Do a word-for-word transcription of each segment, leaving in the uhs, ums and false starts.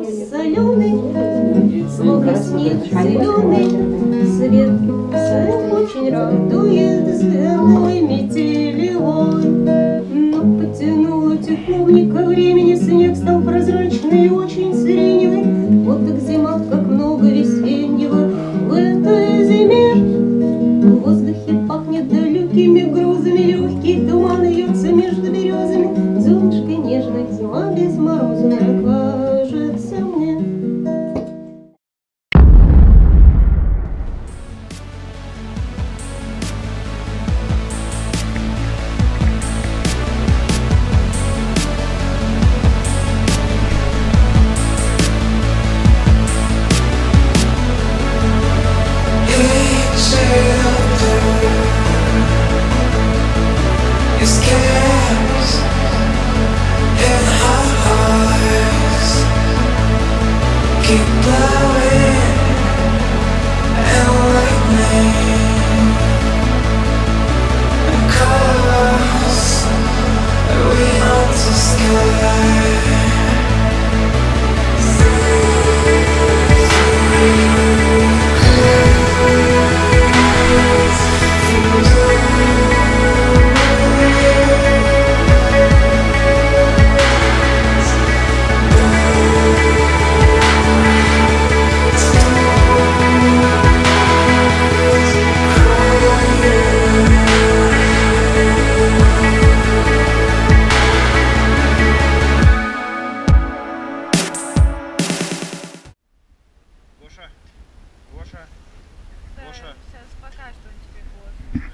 соленый, словно снег зеленый, свет очень радует звездной метелевой. Но потянуло тепловника времени, снег стал прозрачный и очень сиреневый. Вот так зима, как много весеннего в этой зиме. В воздухе пахнет далекими грозами, легкий туман льется между березами. Золушка нежная, зима безморозная, кажется мне. Keep blowing and lightning across we hunt the sky. Гоша, Гоша, Гоша. Сейчас пока что он тебе будет.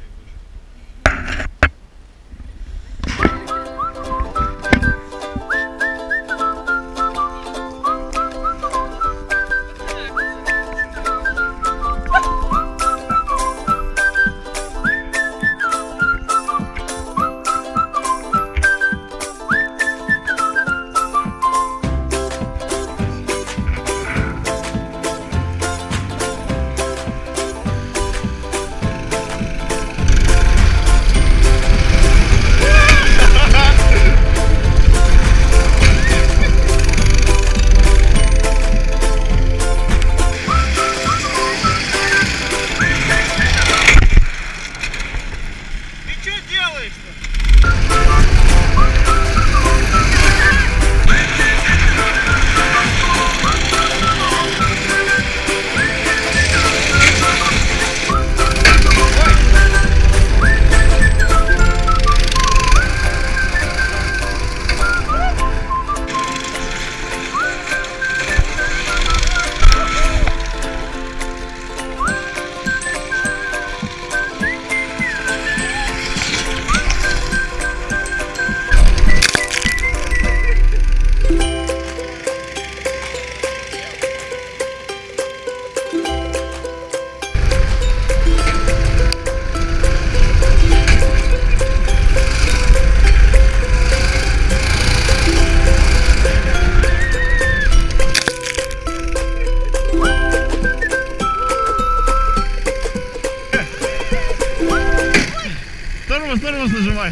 Тормоз, тормоз нажимай.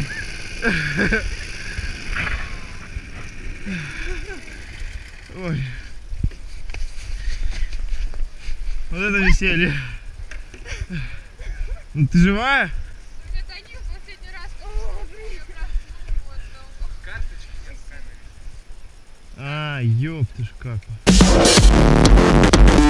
Ой. Вот это веселье. Ну ты живая? Это они в последний раз. О, блин, карточки нет в камере. А, ёпты ж как.